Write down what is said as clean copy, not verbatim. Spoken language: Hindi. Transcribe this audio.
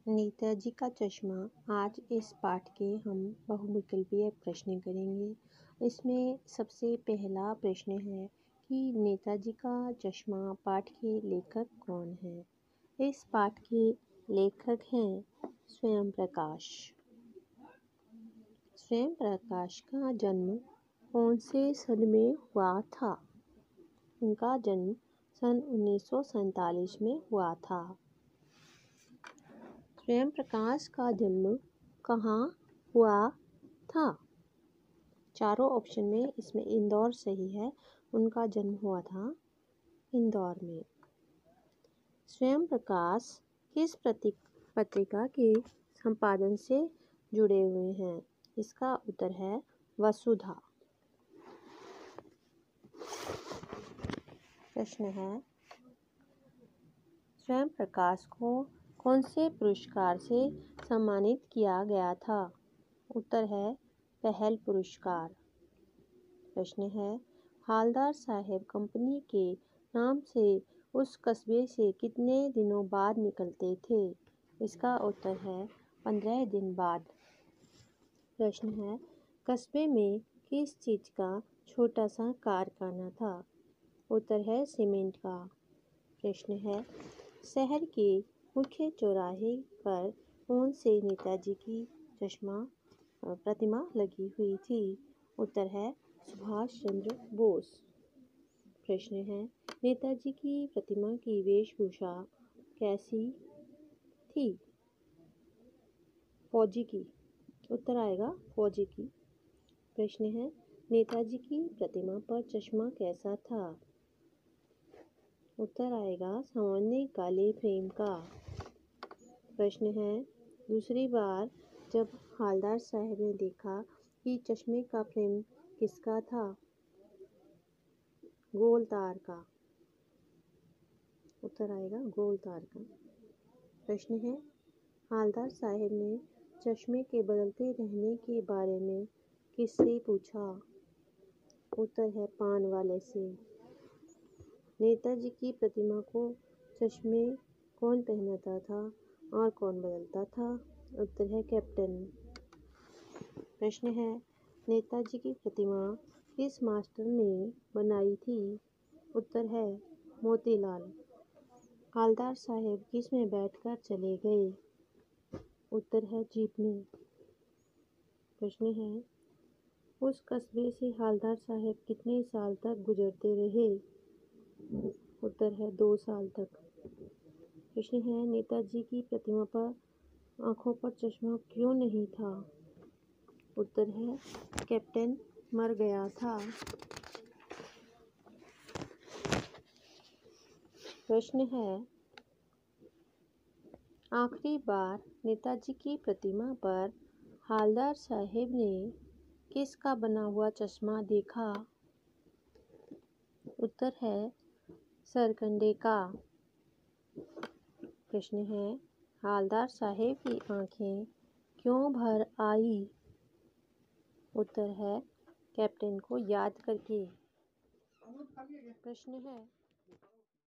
नेताजी का चश्मा। आज इस पाठ के हम बहुविकल्पीय प्रश्न करेंगे। इसमें सबसे पहला प्रश्न है कि नेताजी का चश्मा पाठ के लेखक कौन हैं? इस पाठ के लेखक हैं स्वयं प्रकाश। स्वयं प्रकाश का जन्म कौन से सन में हुआ था? उनका जन्म सन 1947 में हुआ था। स्वयं प्रकाश का जन्म कहाँ हुआ था? चारों ऑप्शन में इसमें इंदौर सही है। उनका जन्म हुआ था इंदौर में। स्वयं प्रकाश किस पत्रिका के संपादन से जुड़े हुए हैं? इसका उत्तर है वसुधा। प्रश्न है, स्वयं प्रकाश को कौन से पुरस्कार से सम्मानित किया गया था? उत्तर है पहल पुरस्कार। प्रश्न है, हालदार साहब कंपनी के नाम से उस कस्बे से कितने दिनों बाद निकलते थे? इसका उत्तर है 15 दिन बाद। प्रश्न है, कस्बे में किस चीज़ का छोटा सा कारखाना था? उत्तर है सीमेंट का। प्रश्न है, शहर के मुख्य चौराहे पर कौन से नेताजी की प्रतिमा लगी हुई थी? उत्तर है सुभाष चंद्र बोस। प्रश्न है, नेताजी की प्रतिमा की वेशभूषा कैसी थी? फौजी की। उत्तर आएगा फौजी की। प्रश्न है, नेताजी की प्रतिमा पर चश्मा कैसा था? उत्तर आएगा सामान्य काले फ्रेम का। प्रश्न है, दूसरी बार जब हालदार साहब ने देखा कि चश्मे का फ्रेम किसका था? गोल तार का। उत्तर आएगा गोल तार का। प्रश्न है, हालदार साहब ने चश्मे के बदलते रहने के बारे में किससे पूछा? उत्तर है पान वाले से। नेताजी की प्रतिमा को चश्मे कौन पहनाता था और कौन बदलता था? उत्तर है कैप्टन। प्रश्न है, नेताजी की प्रतिमा किस मास्टर ने बनाई थी? उत्तर है मोतीलाल। हालदार साहब किस में बैठकर चले गए? उत्तर है जीप में। प्रश्न है, उस कस्बे से हालदार साहब कितने साल तक गुजरते रहे? उत्तर है 2 साल तक। प्रश्न है, नेताजी की प्रतिमा पर आंखों पर चश्मा क्यों नहीं था? उत्तर है कैप्टन मर गया था। प्रश्न है, आखिरी बार नेताजी की प्रतिमा पर हालदार साहब ने किसका बना हुआ चश्मा देखा? उत्तर है सरकंडे का। प्रश्न है, हालदार साहब की आंखें क्यों भर आई? उत्तर है कैप्टन को याद करके। प्रश्न है,